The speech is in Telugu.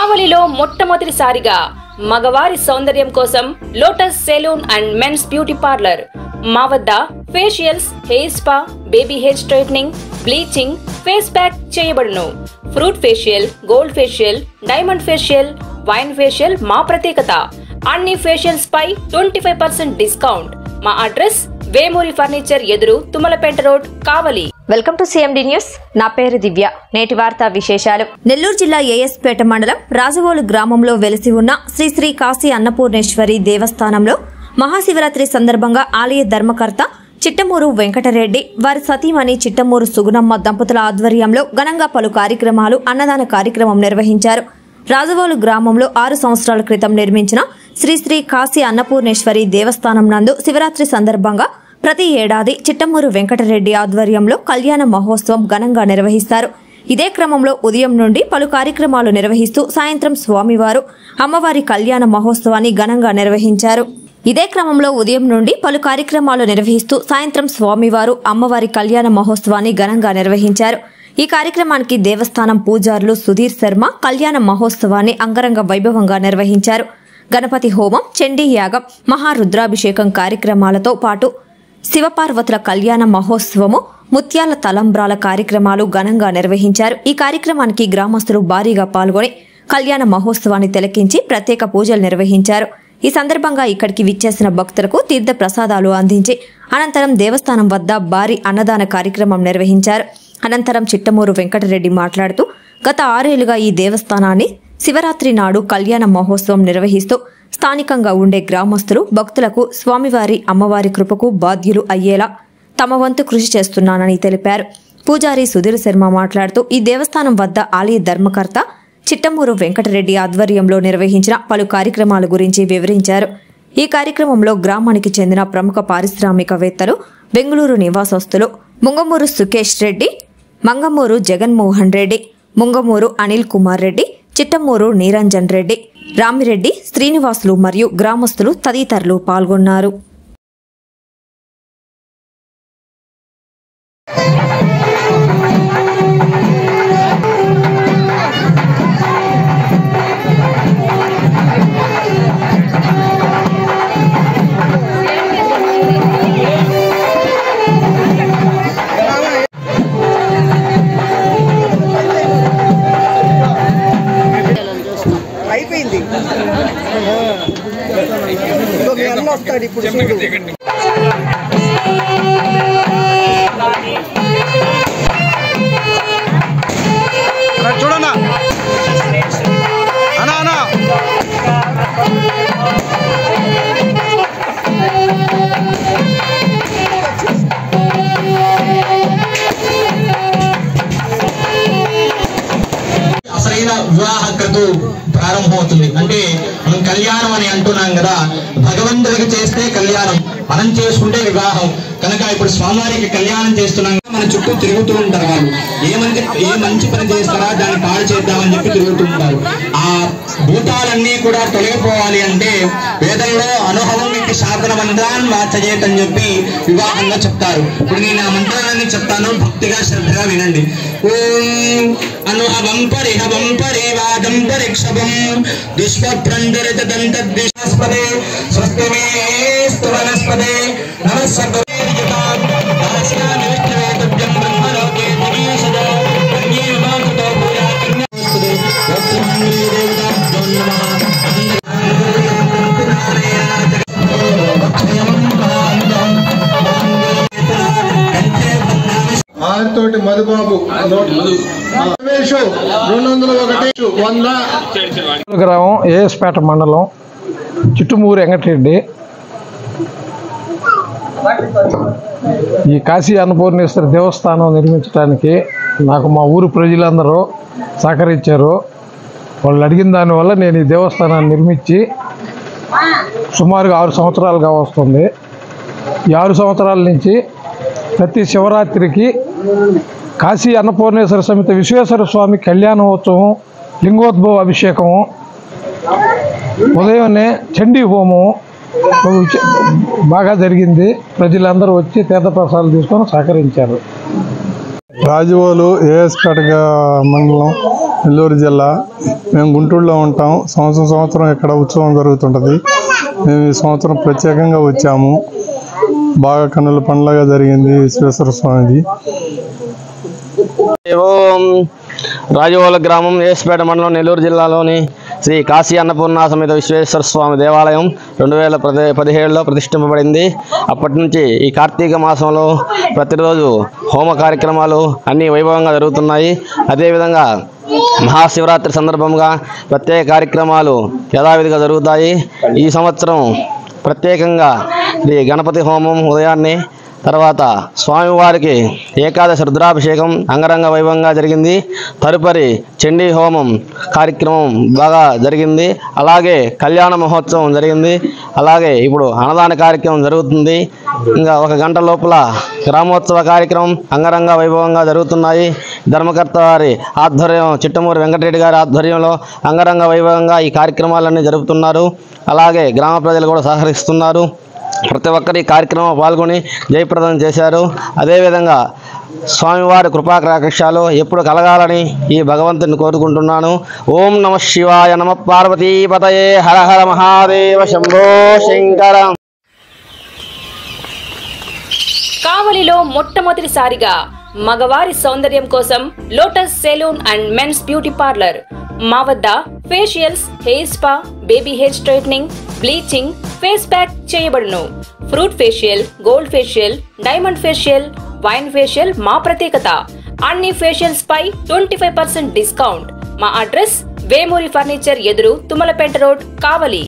కావలిలో మొట్టమొదటిసారిగా మగవారి సౌందర్యం కోసం Lotus salon and men's beauty parlour. మా వద్ద facials, hair spa, baby hair straightening, bleaching, face pack చేయబడును. Fruit facial, gold facial, diamond facial, wine facial మా ప్రత్యేకత. అన్ని ఫేషియల్స్ పై 25% డిస్కౌంట్. మా అడ్రస్ వేమూరి ఫర్నిచర్ ఎదురు, Tummalapeta road, Kavali. Welcome to CMD news. నా పేరు దివ్య. నేటి వార్తా విశేషాలు. నెల్లూరు జిల్లా ఏఎస్పేట మండలం రాజవోలు గ్రామంలో వెలిసి ఉన్న శ్రీ శ్రీ కాశీ అన్నపూర్ణేశ్వరి దేవస్థానంలో మహాశివరాత్రి సందర్భంగా ఆలయ ధర్మకర్త చిట్టమూరు వెంకటరెడ్డి, వారి సతీమణి చిట్టమూరు సుగుణమ్మ దంపతుల ఆధ్వర్యంలో ఘనంగా పలు కార్యక్రమాలు, అన్నదాన కార్యక్రమం నిర్వహించారు. రాజవోలు గ్రామంలో 6 సంవత్సరాల క్రితం నిర్మించిన శ్రీ శ్రీ కాశీ అన్నపూర్ణేశ్వరి దేవస్థానం నందు శివరాత్రి సందర్భంగా ప్రతి ఏడాది చిట్టమూరు వెంకటరెడ్డి ఆధ్వర్యంలో కళ్యాణ మహోత్సవం ఘనంగా నిర్వహిస్తారు. ఇదే క్రమంలో ఉదయం నుండి పలు కార్యక్రమాలు నిర్వహిస్తూ సాయంత్రం స్వామివారు అమ్మవారి కళ్యాణ మహోత్సవాన్ని ఘనంగా నిర్వహించారు. ఈ కార్యక్రమానికి దేవస్థానం పూజారులు సుధీర్ శర్మ కళ్యాణ మహోత్సవాన్ని అంగరంగ వైభవంగా నిర్వహించారు. గణపతి హోమం, చండీ యాగం, మహారుద్రాభిషేకం కార్యక్రమాలతో పాటు శివపార్వతుల కళ్యాణ మహోత్సవము, ముత్యాల తలంబ్రాల కార్యక్రమాలు ఘనంగా నిర్వహించారు. ఈ కార్యక్రమానికి గ్రామస్తులు భారీగా పాల్గొని కళ్యాణ మహోత్సవాన్ని తిలకించి ప్రత్యేక పూజలు నిర్వహించారు. ఈ సందర్భంగా ఇక్కడికి విచ్చేసిన భక్తులకు తీర్థ ప్రసాదాలు అందించి అనంతరం దేవస్థానం వద్ద భారీ అన్నదాన కార్యక్రమం నిర్వహించారు. అనంతరం చిట్టమూరు వెంకటరెడ్డి మాట్లాడుతూ, గత 6 ఏళ్లుగా ఈ దేవస్థానాన్ని శివరాత్రి నాడు కళ్యాణ మహోత్సవం నిర్వహిస్తూ స్థానికంగా ఉండే గ్రామస్తులు, భక్తులకు స్వామివారి అమ్మవారి కృపకు బాధ్యులు అయ్యేలా తమ వంతు కృషి చేస్తున్నానని తెలిపారు. పూజారి సుధీర్ శర్మ మాట్లాడుతూ, ఈ దేవస్థానం వద్ద ఆలయ ధర్మకర్త చిట్టమూరు వెంకటరెడ్డి ఆధ్వర్యంలో నిర్వహించిన పలు కార్యక్రమాల గురించి వివరించారు. ఈ కార్యక్రమంలో గ్రామానికి చెందిన ప్రముఖ పారిశ్రామికవేత్తలు, బెంగళూరు నివాసస్తులు ముంగమూరు సుకేష్ రెడ్డి, మంగమూరు జగన్మోహన్ రెడ్డి, ముంగమూరు అనిల్ కుమార్ రెడ్డి, చిట్టమూరు నిరంజన్ రెడ్డి, రామిరెడ్డి, శ్రీనివాసులు మరియు గ్రామస్తులు తదితరులు పాల్గొన్నారు. చూడన్నా అనా అసలైన వివాహ క్రతు ప్రారంభమవుతుంది. అంటే మనం కళ్యాణం అని అంటున్నాం కదా, భగవంతుడికి చేస్తే కళ్యాణం, మనం చేసుకుంటే వివాహం. కనుక ఇప్పుడు స్వామివారికి కళ్యాణం చేస్తున్నాం, మన చుట్టూ తిరుగుతూ ఉంటారు. వాళ్ళు ఏ మంచి పని చేస్తారా దాన్ని పాడు చేద్దామని చెప్పి తిరుగుతూ ఉంటారు. ఆ భూతాలన్నీ కూడా తొలగిపోవాలి అంటే వేదంలో అనుభవం ఇట్టి శాసన మంత్రాన్ని వాచజేత్ అని చెప్పి వివాహంలో చెప్తారు. ఇప్పుడు నేను ఆ మంత్రాన్ని చెప్తాను, భక్తిగా శ్రద్ధగా వినండి. ఓం అనుహవం పరిహవం పరివాదం పరిక్షభం దుష్ప్రందరిత దంతద్విషస్పదే స్వస్తిమేస్తు వనస్పదే నమస్సర్వే ఆరితోటి మధుబాబు 201 గ్రామం ఏఎస్పేట మండలం చిట్టమూరు వెంకటరెడ్డి. ఈ కాశీ అన్నపూర్ణేశ్వరి దేవస్థానం నిర్మించడానికి నాకు మా ఊరు ప్రజలందరూ సహకరించారు. వాళ్ళు అడిగిన దానివల్ల నేను ఈ దేవస్థానాన్ని నిర్మించి సుమారుగా 6 సంవత్సరాలుగా వస్తుంది. ఈ 6 సంవత్సరాల నుంచి ప్రతి శివరాత్రికి కాశీ అన్నపూర్ణేశ్వర సమితి విశ్వేశ్వర స్వామి కళ్యాణోత్సవం, లింగోద్భవ అభిషేకము, ఉదయాన్నే చండీ హోమం బాగా జరిగింది. ప్రజలందరూ వచ్చి తీర్థప్రసాదాలు తీసుకొని సహకరించారు. రాజవోలు ఏఎస్పేట మండలం నెల్లూరు జిల్లా. మేము గుంటూరులో ఉంటాం. సంవత్సరం ఇక్కడ ఉత్సవం జరుగుతుంటుంది. మేము ఈ సంవత్సరం ప్రత్యేకంగా వచ్చాము. బాగా కన్నుల పండుగ జరిగింది విశ్వేశ్వర స్వామిది. రాజవోల గ్రామం ఏఎస్పేట మండలం నెల్లూరు జిల్లాలోని శ్రీ కాశీ అన్నపూర్ణ సమేత విశ్వేశ్వర స్వామి దేవాలయం 2017లో ప్రతిష్ఠింపబడింది. అప్పటి నుంచి ఈ కార్తీక మాసంలో ప్రతిరోజు హోమ కార్యక్రమాలు అన్నీ వైభవంగా జరుగుతున్నాయి. అదేవిధంగా మహాశివరాత్రి సందర్భంగా ప్రత్యేక కార్యక్రమాలు యథావిధిగా జరుగుతాయి. ఈ సంవత్సరం ప్రత్యేకంగా శ్రీ గణపతి హోమం ఉదయాన్నే, తర్వాత స్వామివారికి ఏకాదశి రుద్రాభిషేకం అంగరంగ వైభవంగా జరిగింది. తదుపరి చండీ హోమం కార్యక్రమం బాగా జరిగింది. అలాగే కళ్యాణ మహోత్సవం జరిగింది. అలాగే ఇప్పుడు అన్నదాన కార్యక్రమం జరుగుతుంది. ఇంకా 1 గంట లోపల గ్రామోత్సవ కార్యక్రమం అంగరంగ వైభవంగా జరుగుతున్నాయి. ధర్మకర్త వారి ఆధ్వర్యం, చిట్టమూరి వెంకటరెడ్డి గారి ఆధ్వర్యంలో అంగరంగ వైభవంగా ఈ కార్యక్రమాలన్నీ జరుపుతున్నారు. అలాగే గ్రామ ప్రజలు కూడా సహకరిస్తున్నారు. ప్రతి ఒక్కరి కార్యక్రమం పాల్గొని జయప్రదం చేశారు. అదేవిధంగా స్వామివారి కృపాకటాక్షాలు ఎప్పుడు కలగాలని ఈ భగవంతుని కోరుకుంటున్నాను. ఓం నమ శివాయ. నమ పార్వతీపతయే. హర హర మహాదేవ. శంభో శంకర. కావలిలో మొట్టమొదటిసారిగా మగవారి సౌందర్యం కోసం Lotus salon and men's beauty parlour. మా వద్ద facials, hair spa, baby hair straightening, bleaching, face pack చేయబడును. Fruit facial, gold facial, diamond facial, wine facial మా ప్రత్యేకత. అన్ని ఫేషియల్స్ పై 25% డిస్కౌంట్. మా అడ్రస్ వేమూరి ఫర్నిచర్ ఎదురు, తుమ్మలపేట రోడ్, కావలి.